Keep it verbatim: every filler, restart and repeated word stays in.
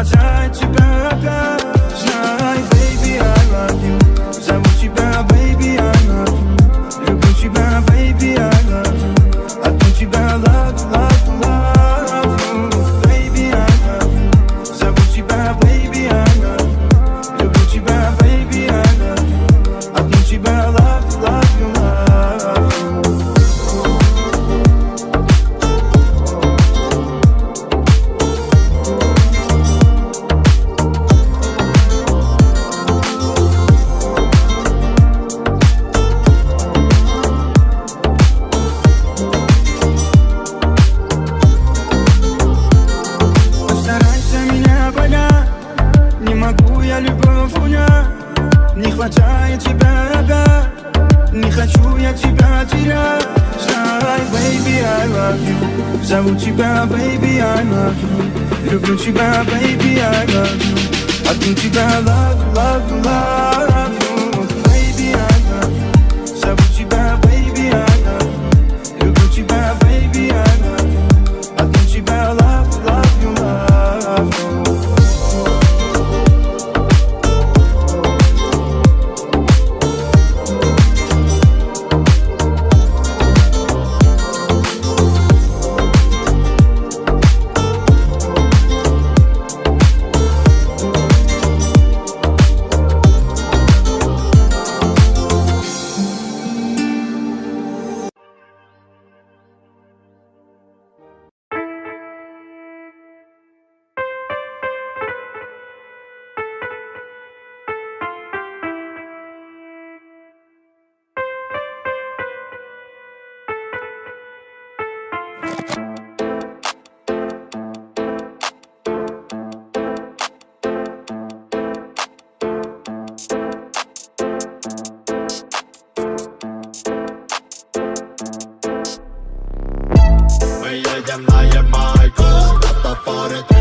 хватает тебя опять. Знай, baby, I love you. Зову тебя, baby, I love you. Люблю тебя, baby, I love you. Одну тебя love, love, love you. Baby, I love you. Зову тебя, baby, I love you. Люблю тебя, baby, I love you. Одну тебя love, love you, love you. Любовь унять, не хватает тебя опять. Не хочу я тебя терять. Знай, baby, I love you. Зову тебя, baby, I love you. Люблю тебя, baby, I love you. Одну тебя love, love, love you. Baby, I love you. Зову тебя, baby, I love you. Люблю тебя, baby, I love you. Одну тебя love, love you, love you. Мы едем на Ямайку, готов порыть.